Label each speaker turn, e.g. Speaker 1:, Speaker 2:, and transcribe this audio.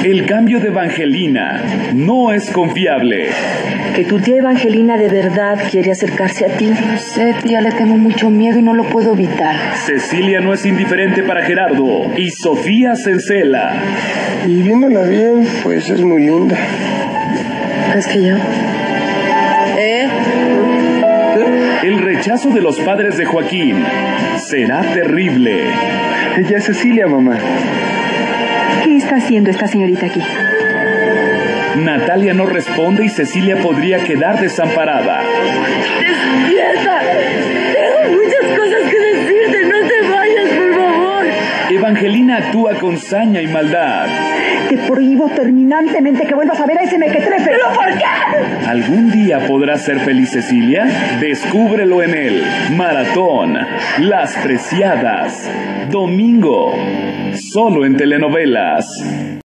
Speaker 1: El cambio de Evangelina no es confiable.
Speaker 2: Que tu tía Evangelina de verdad quiere acercarse a ti.
Speaker 3: No sé, tía, le tengo mucho miedo y no lo puedo evitar.
Speaker 1: Cecilia no es indiferente para Gerardo y Sofía se encela.
Speaker 4: Y viéndola bien, pues es muy linda.
Speaker 2: ¿Es que yo?
Speaker 1: El rechazo de los padres de Joaquín será terrible.
Speaker 4: Ella es Cecilia, mamá.
Speaker 3: ¿Qué está haciendo esta señorita aquí?
Speaker 1: Natalia no responde y Cecilia podría quedar desamparada.
Speaker 2: ¡Despierta! Tengo muchas cosas que decirte. No te vayas, por favor.
Speaker 1: Evangelina actúa con saña y maldad.
Speaker 3: Te prohíbo terminantemente que vuelvas a ver a ese mequetrefe.
Speaker 2: ¿Pero por qué?
Speaker 1: ¿Algún día podrá ser feliz Cecilia? Descúbrelo en el Maratón Las Preciadas. Domingo, solo en Telenovelas.